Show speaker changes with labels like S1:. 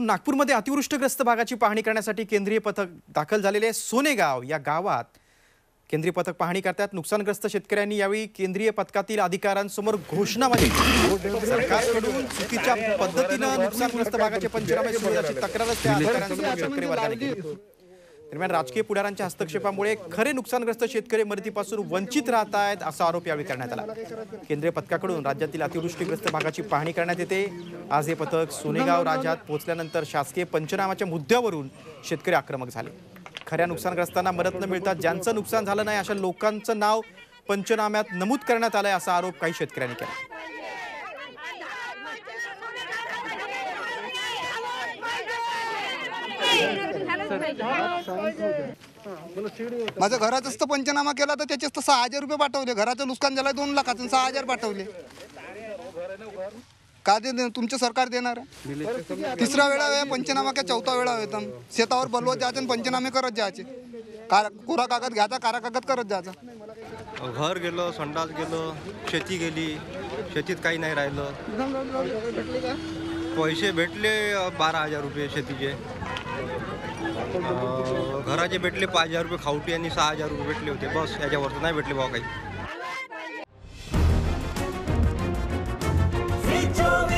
S1: नागपूरमध्ये अतिवृष्टीग्रस्त भागाची पाहणी करण्यासाठी केंद्रीय पथक दाखल झालेले सोनेगाव या गावात केंद्रीय पथक पाहणी करतात। नुकसानग्रस्त शेतकऱ्यांनी यावेळी केंद्रीय पथकातील अधिकाऱ्यांसमोर घोषणाबाजी सरकारकडून चुकीच्या पद्धतीने नुकसानग्रस्त भागाचे पंचनामे सुरू झाल्याची तक्रार त्या अधिकाऱ्यांसमोर शेतकरी वर्गाने केली। दरम्यान राजकीय पुढाऱ्यांच्या हस्तक्षेपामुळे खरे नुकसानग्रस्त शेतकरी मदतीपासून वंचित राहत आहेत असा आरोप यावेळी करण्यात आला। केंद्रीय पथकाकडून राज्यातील अतिवृष्टीग्रस्त भागाची पाहणी करण्यात येते। आज हे पथक सोनेगाव राज्यात पोहोचल्यानंतर शासकीय पंचनाम्याच्या मुद्द्यावरून शेतकरी आक्रमक झाले। खऱ्या नुकसानग्रस्तांना मदत न मिळता ज्यांचं नुकसान झालं नाही अशा लोकांचं नाव पंचनाम्यात नमूद करण्यात आलंय असा आरोप काही शेतकऱ्यांनी केला।
S2: माझ्या घराचाच तर पंचनामा केला तर त्याचेच तर 6,000 रुपये पाठवले। घराचं नुकसान झालं 2 लाखाचं 6,000 पाठवले। का ते तुमचं सरकार देणार आहे? तिसरा वेळा आहे पंचनामा का चौथा वेळा होता। शेतावर बलवत जायचं आणि पंचनामे करत जायचे। कोरा कागद घ्यायचा, कारा कागद करत जायचा।
S3: घर गेलं, संडास गेलं, शेती गेली, शेतीत काही नाही राहिलं। पैसे भेटले 12,000 रुपये शेतीचे, घराचे भेटले 5,000 रुपये खावटी आणि 6,000 रुपये भेटले होते। बस याच्यावर नाही भेटले भाव काही।